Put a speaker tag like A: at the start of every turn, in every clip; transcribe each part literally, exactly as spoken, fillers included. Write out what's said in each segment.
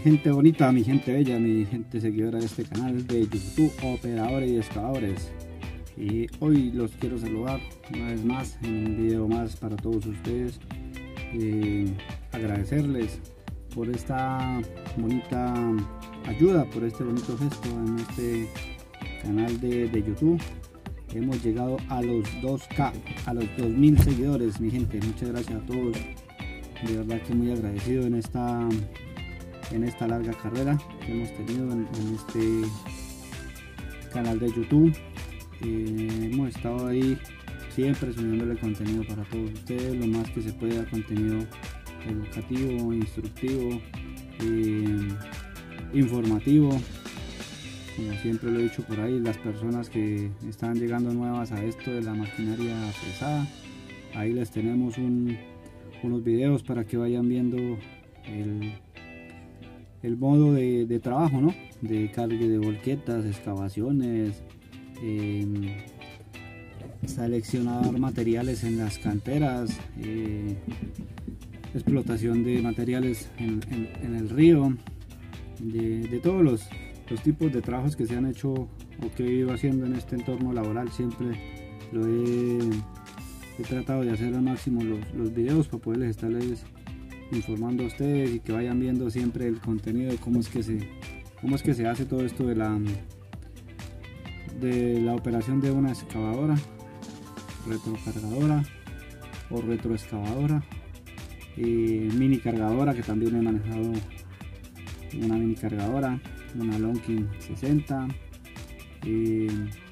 A: gente bonita, mi gente bella, mi gente seguidora de este canal de YouTube, operadores y excavadores. Y hoy los quiero saludar una vez más en un video más para todos ustedes. Eh, agradecerles por esta bonita ayuda, por este bonito gesto en este canal de, de YouTube. Hemos llegado a los dos K, a los dos mil seguidores, mi gente. Muchas gracias a todos. De verdad que muy agradecido en esta en esta larga carrera que hemos tenido en, en este canal de YouTube. Eh, hemos estado ahí siempre subiéndole contenido para todos ustedes, lo más que se pueda, contenido educativo, instructivo, eh, informativo. Como siempre lo he dicho por ahí, las personas que están llegando nuevas a esto de la maquinaria pesada, ahí les tenemos un, unos videos para que vayan viendo el, el modo de, de trabajo, ¿no? De cargue de volquetas, excavaciones, eh, seleccionar materiales en las canteras, eh, explotación de materiales en, en, en el río, de, de todos los, los tipos de trabajos que se han hecho o que he ido haciendo en este entorno laboral. Siempre lo he, he tratado de hacer al máximo los, los videos para poderles estarles informando a ustedes y que vayan viendo siempre el contenido de cómo es que se, cómo es que se hace todo esto de la, de la operación de una excavadora, retrocargadora o retroexcavadora, eh, mini cargadora, que también he manejado una mini cargadora, una Lonking sesenta. Eh,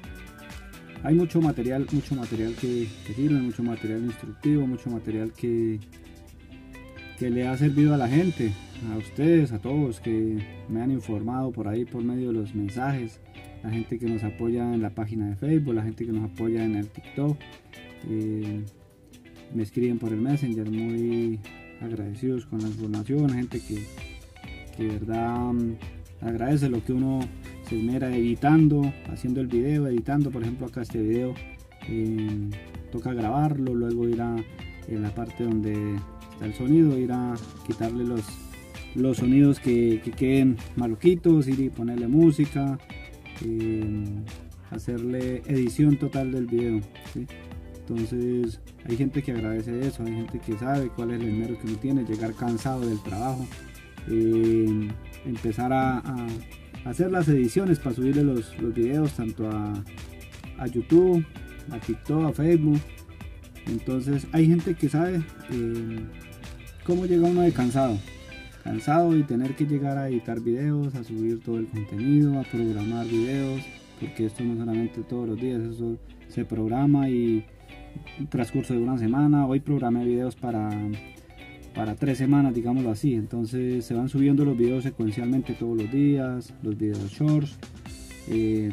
A: hay mucho material, mucho material que, que sirve, mucho material instructivo, mucho material que, que le ha servido a la gente, a ustedes, a todos que me han informado por ahí por medio de los mensajes, la gente que nos apoya en la página de Facebook, la gente que nos apoya en el TikTok, eh, me escriben por el Messenger, muy agradecidos con la información, gente que, que de verdad agradece lo que uno se esmera editando, haciendo el video, editando. Por ejemplo, acá este video eh, toca grabarlo, luego ir a en la parte donde está el sonido, ir a quitarle los, los sonidos que, que queden maluquitos, ir y ponerle música, eh, hacerle edición total del video, ¿sí? Entonces hay gente que agradece eso, hay gente que sabe cuál es el esmero que uno tiene, llegar cansado del trabajo, eh, empezar a, a hacer las ediciones para subirle los, los videos tanto a, a YouTube, a TikTok, a Facebook. Entonces hay gente que sabe eh, cómo llega uno de cansado cansado y tener que llegar a editar videos, a subir todo el contenido, a programar videos, porque esto no solamente todos los días, eso se programa y un transcurso de una semana. Hoy programé videos para para tres semanas, digámoslo así. Entonces se van subiendo los videos secuencialmente todos los días, los videos shorts, eh,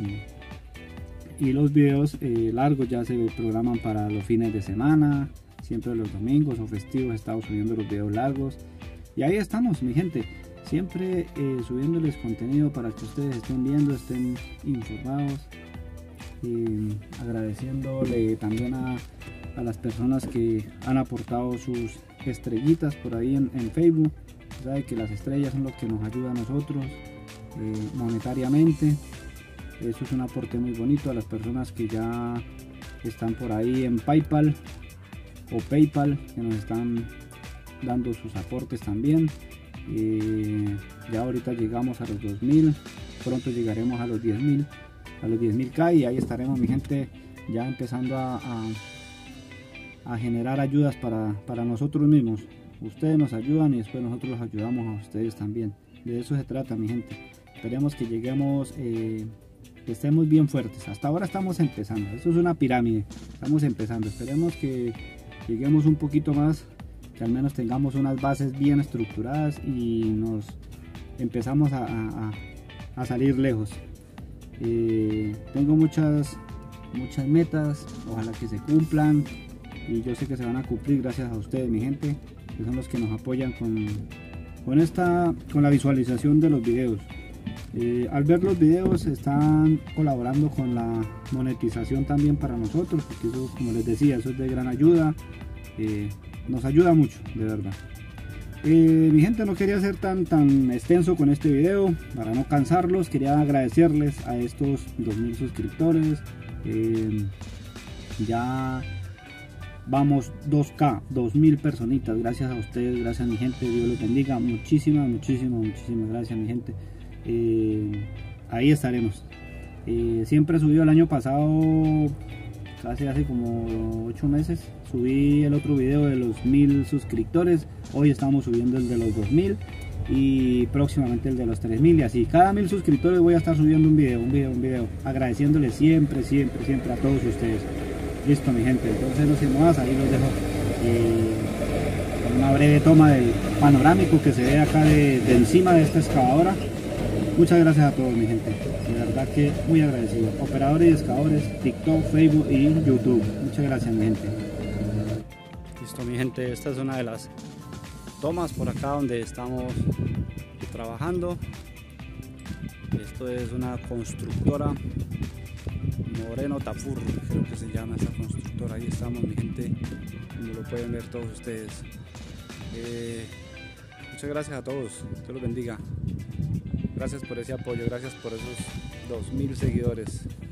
A: y los videos eh, largos ya se programan para los fines de semana, siempre los domingos o festivos he estado subiendo los videos largos. Y ahí estamos, mi gente, siempre eh, subiéndoles contenido para que ustedes estén viendo, estén informados. Eh, agradeciéndole también a, a las personas que han aportado sus estrellitas por ahí en, en Facebook. Sabe que las estrellas son lo que nos ayuda a nosotros eh, monetariamente. Eso es un aporte muy bonito a las personas que ya están por ahí en PayPal o PayPal, que nos están dando sus aportes también. Eh, ya ahorita llegamos a los dos mil, pronto llegaremos a los diez mil a los diez mil K y ahí estaremos, mi gente, ya empezando a, a, a generar ayudas para, para nosotros mismos. Ustedes nos ayudan y después nosotros los ayudamos a ustedes también. De eso se trata, mi gente. Esperemos que lleguemos, eh, que estemos bien fuertes. Hasta ahora estamos empezando, esto es una pirámide, estamos empezando. Esperemos que lleguemos un poquito más, que al menos tengamos unas bases bien estructuradas y nos empezamos a, a, a salir lejos. Eh, tengo muchas muchas metas, ojalá que se cumplan y yo sé que se van a cumplir gracias a ustedes, mi gente, que son los que nos apoyan con, con esta con la visualización de los videos. Eh, al ver los videos están colaborando con la monetización también para nosotros, porque eso, como les decía, eso es de gran ayuda, eh, nos ayuda mucho, de verdad. Eh, mi gente, no quería ser tan tan extenso con este video para no cansarlos. Quería agradecerles a estos dos mil suscriptores. Eh, ya vamos dos K, dos mil personitas. Gracias a ustedes, gracias mi gente, Dios los bendiga. Muchísimas, muchísimas, muchísimas gracias mi gente. Eh, ahí estaremos. Eh, siempre he subido el año pasado, casi hace como ocho meses, subí el otro video de los mil suscriptores. Hoy estamos subiendo el de los dos mil y próximamente el de los tres mil, y así cada mil suscriptores voy a estar subiendo un video, un video, un video, agradeciéndoles siempre, siempre, siempre a todos ustedes. Listo mi gente, entonces no sé más, ahí los dejo eh, con una breve toma del panorámico que se ve acá de, de encima de esta excavadora. Muchas gracias a todos mi gente, de verdad que muy agradecido. Operadores y excavadores, TikTok, Facebook y YouTube. Muchas gracias mi gente. Listo mi gente, esta es una de las tomas por acá donde estamos trabajando. Esto es una constructora, Moreno Tafur, creo que se llama esta constructora. Ahí estamos mi gente, como lo pueden ver todos ustedes. Eh, muchas gracias a todos, Dios los bendiga. Gracias por ese apoyo, gracias por esos dos mil seguidores.